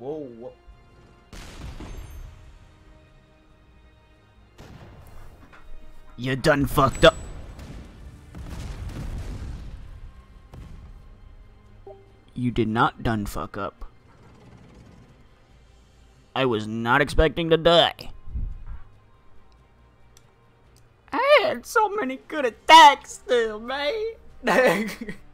Whoa, whoa. You done fucked up. You did not done fuck up. I was not expecting to die. I had so many good attacks still, man.